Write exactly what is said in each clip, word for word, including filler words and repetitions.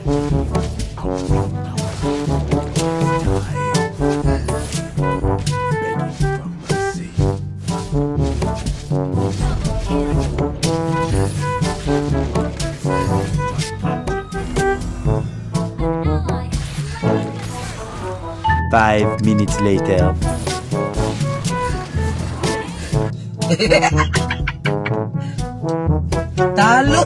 Five minutes later. Talo!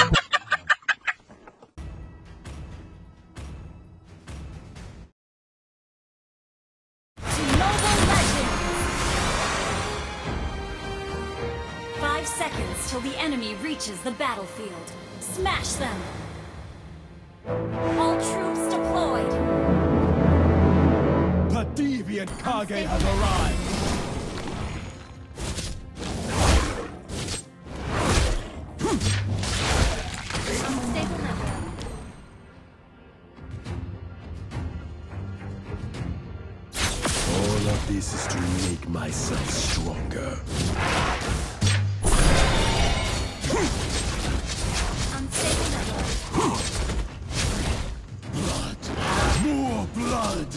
Five seconds till the enemy reaches the battlefield. Smash them! All troops deployed! The deviant Kage has arrived! Unstable network. All of this is to make myself stronger. Unstable network. Blood! More blood!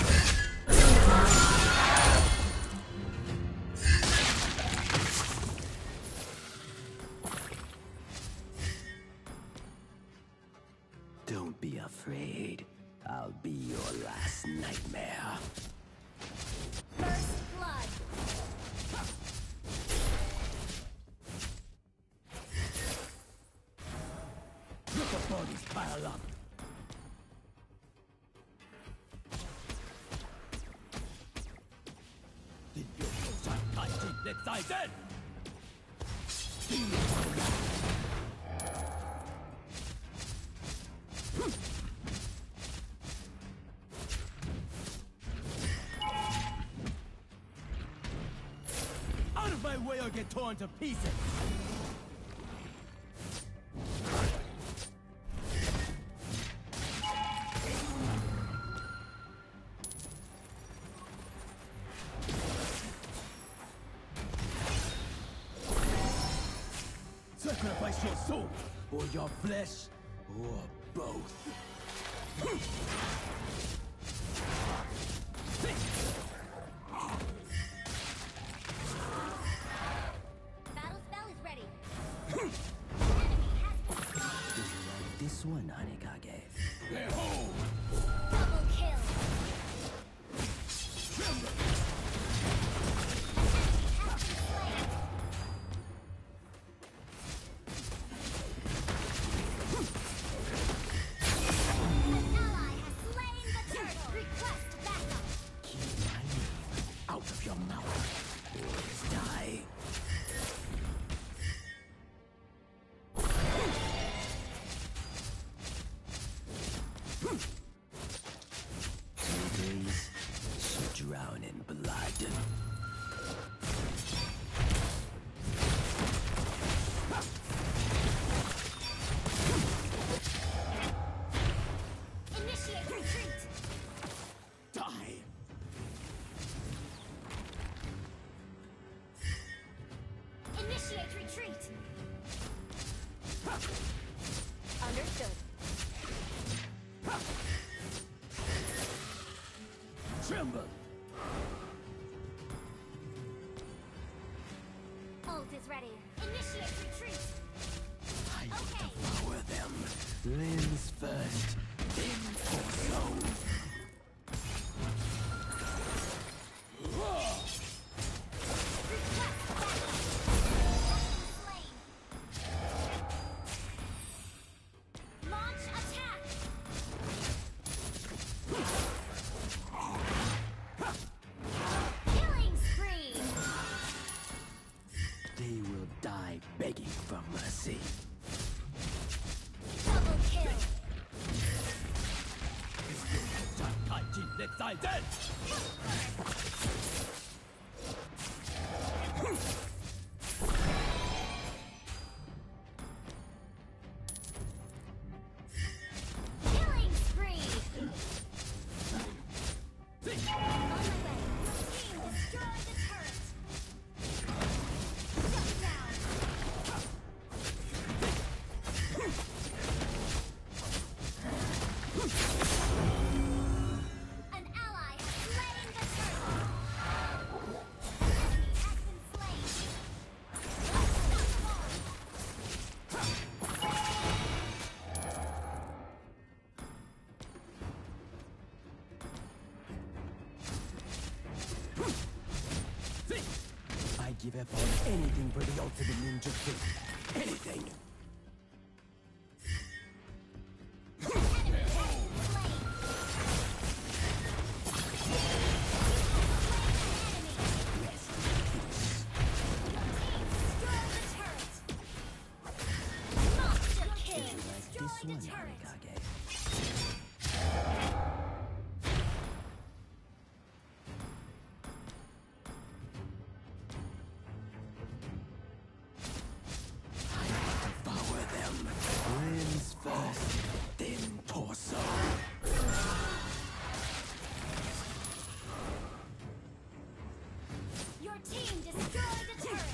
Don't be afraid. I'll be your last nightmare. First blood. Let the bodies pile up. Out of my way or get torn to pieces! Sacrifice your soul, or your flesh, or both. Battle spell is ready. This one, Hanekage. Behold! Double kill. Out of your mouth, or die. Two days should drown in blood. Initiate retreat. Die. Initiate retreat. Understood. Tremble. Ult is ready. Initiate retreat. I will Okay. devour them. Limbs first, then torso. Launch attack. Killing spree. They will die begging for mercy. Double kill. Killing spree. On my way. Team destroy the turret. Shut down. give up on anything for the ultimate ninjutsu. Anything. This one, Arikage. Devour them. Limbs first, then torso. Your team destroyed a turret.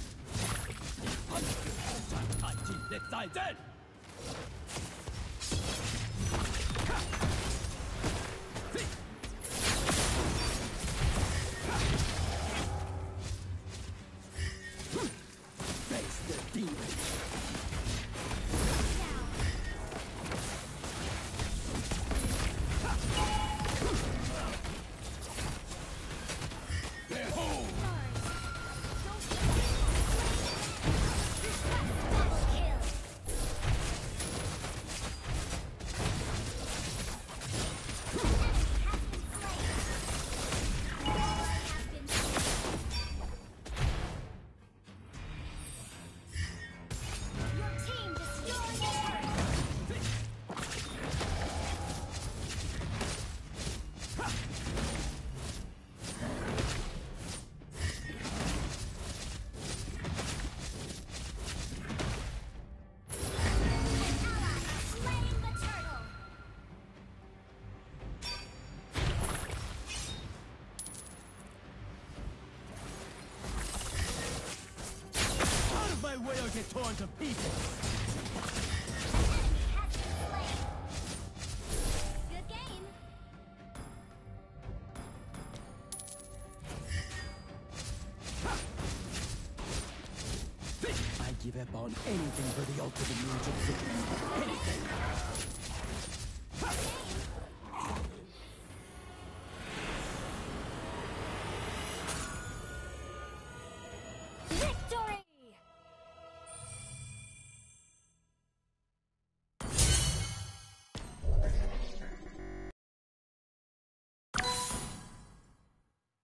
Face the demon. Way or get torn to pieces. Good game. I give up on anything for the ultimate ninjutsu. Anything. Victory!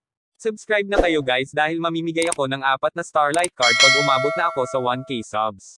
Subscribe na kayo guys dahil mamimigay ako ng apat na Starlight card pag umabot na ako sa one K subs.